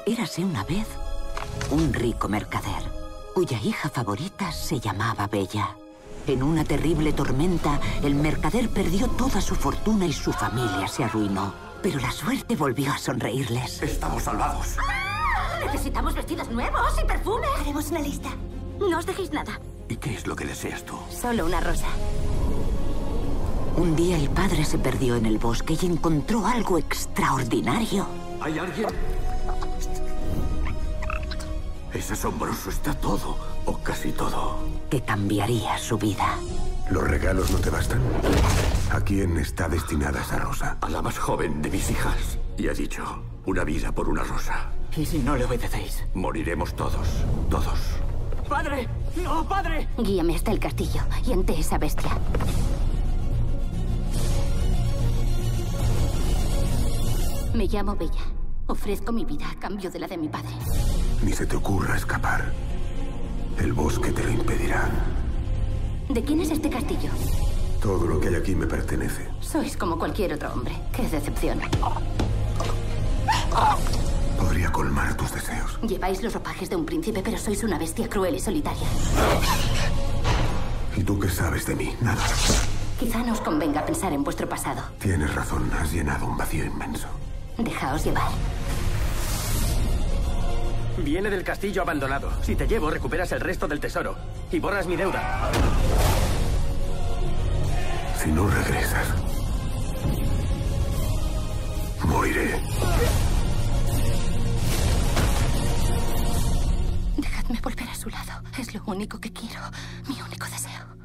Érase una vez un rico mercader, cuya hija favorita se llamaba Bella. En una terrible tormenta, el mercader perdió toda su fortuna y su familia se arruinó. Pero la suerte volvió a sonreírles. Estamos salvados. Necesitamos vestidos nuevos y perfumes. Haremos una lista. No os dejéis nada. ¿Y qué es lo que deseas tú? Solo una rosa. Un día el padre se perdió en el bosque y encontró algo extraordinario. ¿Hay alguien? Es asombroso, está todo, o casi todo. Que cambiaría su vida. ¿Los regalos no te bastan? ¿A quién está destinada esa rosa? A la más joven de mis hijas. Y ha dicho, una vida por una rosa. ¿Y si no le obedecéis? Moriremos todos, todos. ¡Padre! ¡No, padre! Guíame hasta el castillo y ante esa bestia. Me llamo Bella. Ofrezco mi vida a cambio de la de mi padre. Ni se te ocurra escapar. El bosque te lo impedirá. ¿De quién es este castillo? Todo lo que hay aquí me pertenece. Sois como cualquier otro hombre. ¡Qué decepción! Podría colmar tus deseos. Lleváis los ropajes de un príncipe, pero sois una bestia cruel y solitaria. ¿Y tú qué sabes de mí? Nada. Quizá no os convenga pensar en vuestro pasado. Tienes razón, has llenado un vacío inmenso. Dejaos llevar. Viene del castillo abandonado. Si te llevo, recuperas el resto del tesoro. Y borras mi deuda. Si no regresas, moriré. Dejadme volver a su lado. Es lo único que quiero. Mi único deseo.